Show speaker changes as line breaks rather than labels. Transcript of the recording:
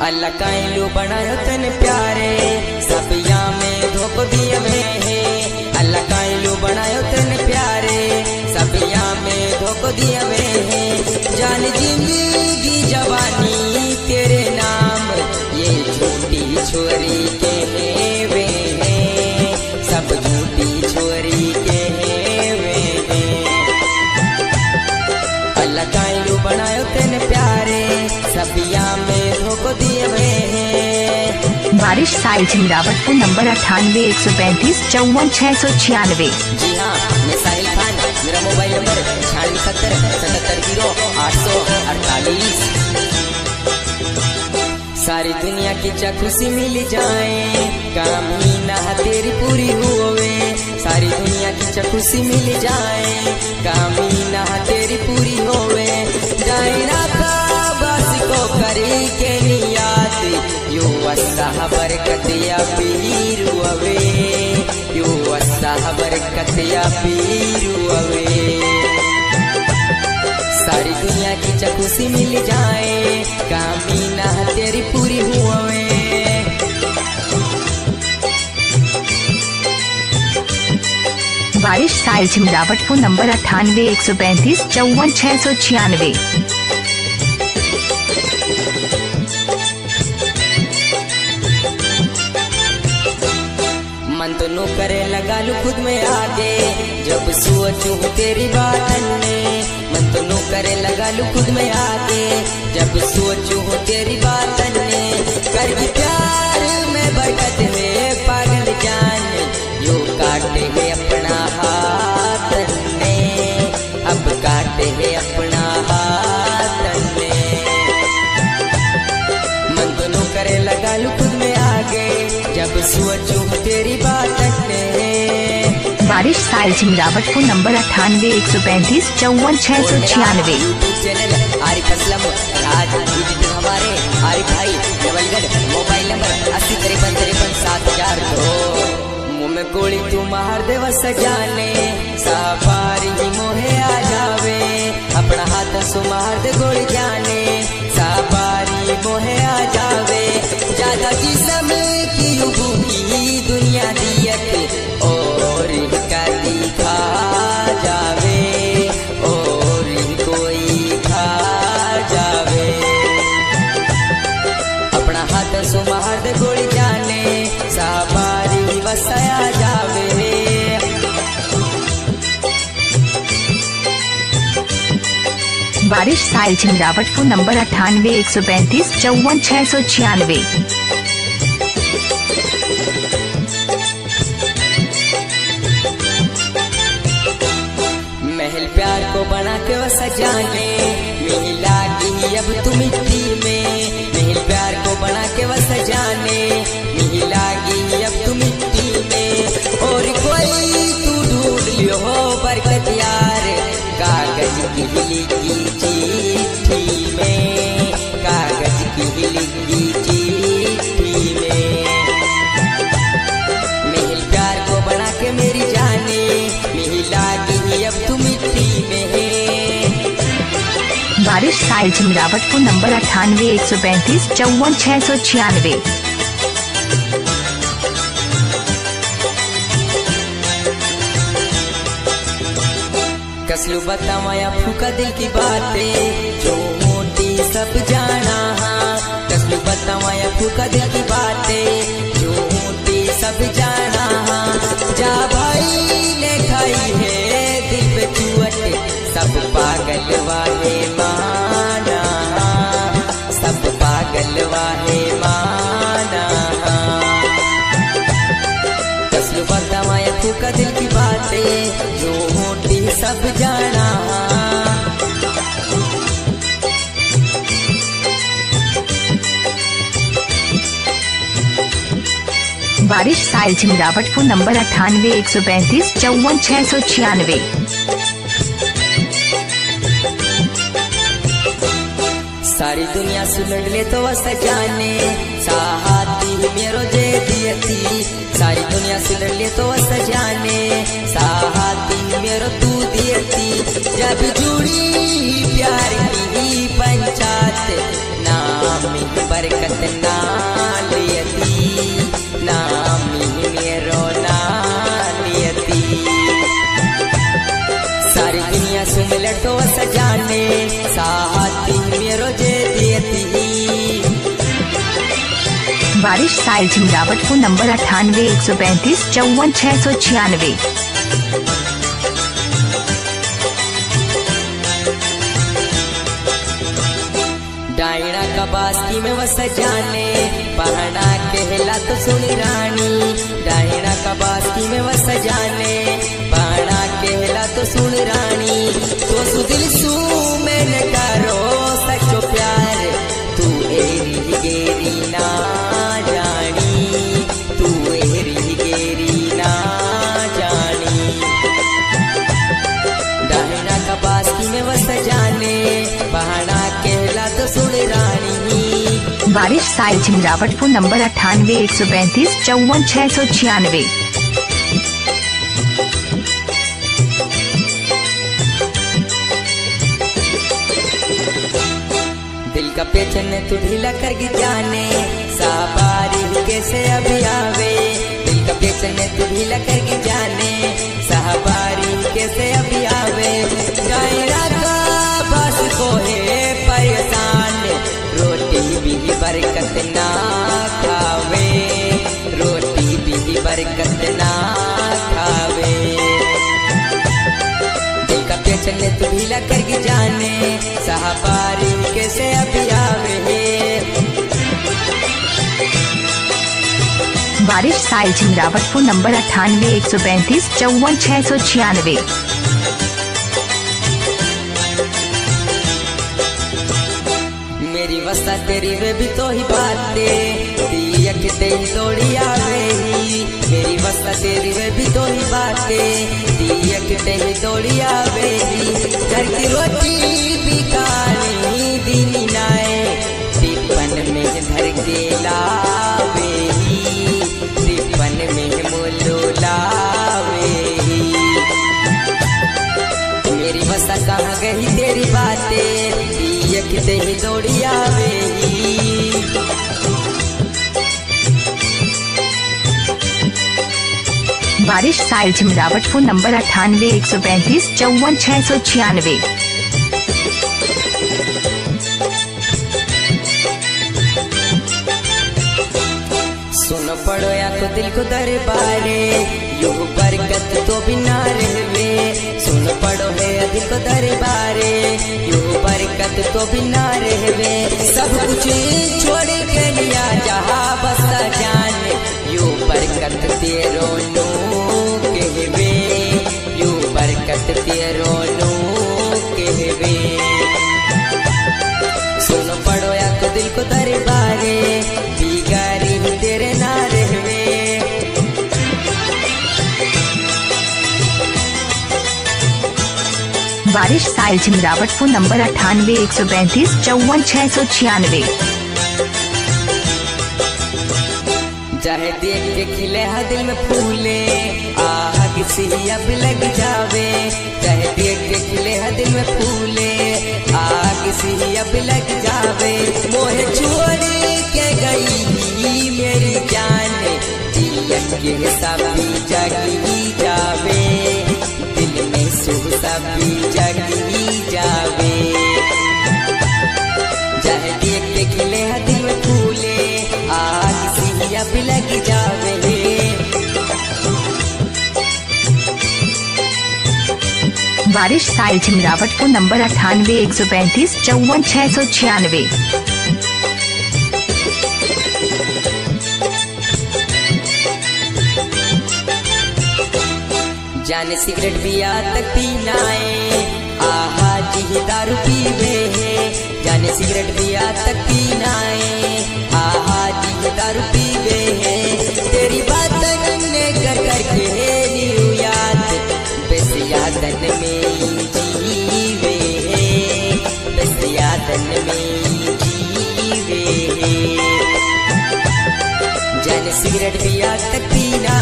अल्लाह कायलू बनायो तन प्यारे सबिया में धोप दिए है। अल्लाह कायलू बनायो तन प्यारे सबिया में धोप दिए है। जान जिंदगी जवानी तेरे नाम ये झूठी छोरी के वे हैं, सब झूठी छोरी के वे हैं। अल्लाह कायलू बनायो तन प्यारे सबिया में धोप दिए हैं।
बारिश साइल झिमरावटपुर नंबर 98 135 54 696।
जी हाँ, मैं साहिल खान, मेरा मोबाइल नंबर 96 77 848। सारी दुनिया की चाह खुशी मिल जाए काम ही ना तेरी पूरी हुए। सारी दुनिया की चाह खुशी मिल जाए काम ही ना तेरी पूरी होवे। डायरा का बस को करी के नियात यू वस्ता बरकतिया पीरू अवे, यू वस्ता बरकतिया पीरू अवे। सारी दुनिया की चाह खुशी मिल जाए कामीना तेरी पूरी हुए।
बारिश साइल झिमरावटपुर नंबर 98 135 54 696।
मन तो नो करे लगा लू खुद में आगे जब सोचूं तेरी बात ने। मन तो नो करे लगा लू खुद में आगे जब सोचूं तेरी बात ने। कर भी प्यार में बरकत है पागल जान यो काटे है अपना हाथ ने, अब काटे है अपना हाथ ने। मन तो नो करे लगा लू खुद में आगे जब सोचूं तेरी बात ने।
बारिश साइल झिमरावटपुर number 98 135 54 696।
YouTube channel Arif Aslam Raj editor हमारे आरिफ भाई देवलगढ़। Mobile number 80 53 7002। मुँह में गोली तू मार दे वस जाने सफारी ही मोहे आ जावे। अपना हाथ सो मार दे गोली जाने सफारी मोहे आ जावे। ज्यादा जिस्म की भूखी दुनिया दियत और कदी खा जावे और कोई खा जावे। अपना हाथ सो मार दे गोली जाने सफारी वसाया जावे।
बारिश साइल झिमरावटपुर नंबर 98 135 54 696।
महल प्यार को बना के वो सजाने मिला की अब तू मिट्टी में। महल प्यार को बना के वो सजाने मिला की अब तू मिट्टी में। और कोई तू ढूंढ लियो हो बरकत यार कागज की लिखी चिट्ठी में, कागज की लिखी चिट्ठी में। महल प्यार को बना के मेरी जाने मिला की अब तू मिट्टी में है।
बारिश साइल झिमरावटपुर नंबर 98 135 54 696।
कसलू बतावाया फूका दिल की बातें जो मोटी सब जाना। कसलू बतावाया फूका दिल की बातें जो मोटी सब जाना। जा भाई ने खाई है दिल पे चुअट सब पागल वाले माना, सब पागल वाले माना। कसलू बतावाया फूका दिल की बातें जो मोटी सब जाना।
बारिश साइल झिमरावटपुर नंबर 98 135 54 696।
सारी दुनिया सुलट ले तो वस जाने साहाती मेरो जे दियती। सारी दुनिया सुलट ले तो वस जाने साहाती मेरो तू दियती। जब जुड़ी प्यार की पंचायत नाम नामी बरकत ना लियती, नामी मेरो ना लियती। सारी दुनिया सुन लटो सजाने साथी मेरो जे दियती।
बारिश साइल झिमरावट फोन नंबर 98 135 54 696।
डायना का बास्ती में वस जाने पहाड़ा कहला तो सुनी रानी। डायना का बास्ती में वस जाने पहाड़ा कहला तो सुन रानी। तो सुदिल सू मैंने करो सचो प्यार, तू एरी गेरी ना जानी, तू एरी गेरी ना जानी। डायना का बास्ती में वस जाने पहाड़ा कहला तो सुन रानी।
बारिश साइल झिमरावट फोन नंबर 98 135 54 696।
दिल का पेचन तू ढीला कर जाने साबारी कैसे अभी आवे। दिल का पेचन तू ढीला कर जाने साबारी कैसे अभी आवे। डायरा का बस को है परेशान, रोटी भी बरकत ना खावे, रोटी भी बरकत ना खावे। दिल का पेचन तू ढीला कर जाने साबारी कैसे अभी आवे।
बारिश साइल झिमरावट फोन नंबर 98 135 54 696।
मेरी वसा तेरी वे भी तो ही बातें दिया कि तेरी तोड़ी आवे ही। मेरी वसा तेरी वे भी तो ही बातें दिया कि तेरी तोड़ी आवे ही। घर की रोटी भी खानी दीनी नाए, टिप्पन में धर के लावे ही, टिप्पन में मोलो लावे ही। मेरी वसा कहाँ गई तेरी बातें दिया कि तेरी तोड़ी आवे ही।
बारिश साइल झिमरावट फोन नंबर 98 135 54 696।
सुनो पड़ो या तो दिल को दरबारे, यूं बरकत तो बिना रहवे। सुनो पड़ो है दिल को दरबारे, यूं बरकत तो बिना रहवे। सब कुछ छोड़ के लिया जहाँ बस जान, यूं बरकत तेरो नो कहवे, यूं बरकत तेरो नो कहवे। सुनो पड़ो या तो दिल को दरबारे, बिगारी तेरे ना रहवे।
बारिश साइल झिमरावट फोन नंबर 98 135 54 696।
चाहे देख के खिले हा दिल में फूले, आह किसी अब लग जावे। चाहे देख के खिले हा दिल में फूले, आह किसी अब लग जावे। मोहे छोड़ के गई मेरी जान, दिल के सभी जगी जावे, दिल में सुख सभी जगी जावे। चाहे देख के खिले हा दिल में फूले, आह किसी अब लग जावे।
बारिश साइल झिमरावट फोन नंबर 98 135 54 696।
जाने सिगरेट पिया तक पीना है, आहा जी दारू पीवे है। जाने सिगरेट पिया तक पीना है, आहा जी दारू पीवे है। तेरी बात ने कर करके न्यू याद, बस यादन में जीवे है, बस यादन में जीवे है। जाने सिगरेट पिया तक पीना